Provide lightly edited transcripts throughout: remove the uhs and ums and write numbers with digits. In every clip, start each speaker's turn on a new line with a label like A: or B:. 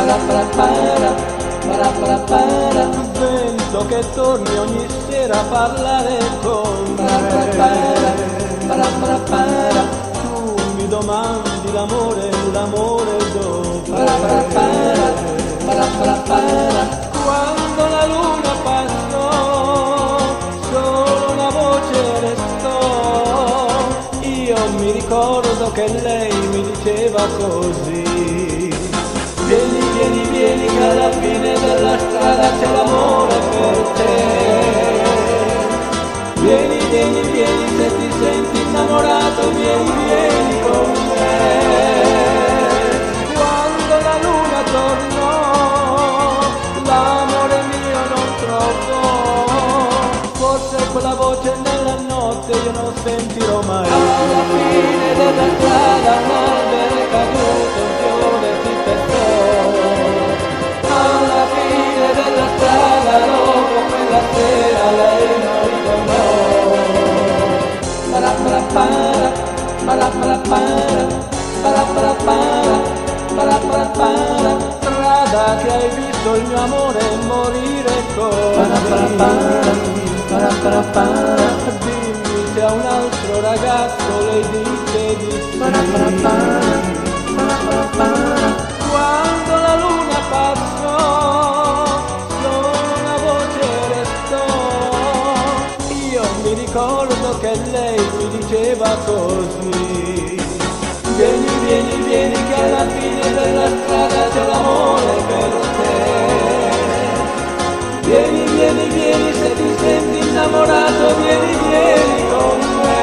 A: Vento che torni ogni sera a parlare con me. Tu mi domandi l'amore dov'è? Quando la luna passò, solo una voce restò. Io mi ricordo che lei mi diceva così: vieni, vieni, vieni, che alla fine della strada c'è l'amore per te. Vieni, vieni, vieni, se ti senti innamorato, vieni, vieni con me. Quando la luna tornò, l'amore mio non trovò. Forse quella voce nella notte io non sentirò mai. Alla fine della strada un albero è caduto, un fiore si spezzò. Alla fine della strada, dopo quella sera, lei non ritornò. Strada che hai visto il mio amore morire così. Dimmi se a un altro ragazzo lei dice di sì. Quando la luna passò, solo una voce restò. Io mi ricordo che lei mi diceva così: vieni, vieni, vieni, che alla fine della strada c'è l'amore per te. Vieni, vieni, vieni, se ti senti innamorato, vieni, vieni con me.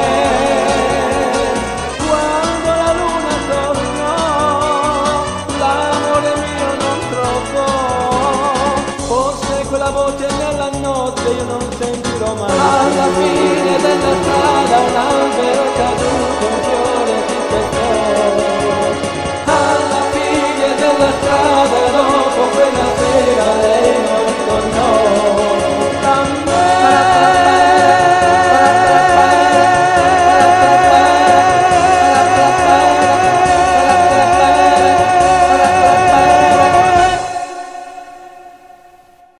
A: Quando la luna tornò, l'amore mio non trovò. Forse quella voce nella notte io non sentirò mai. Alla fine della strada una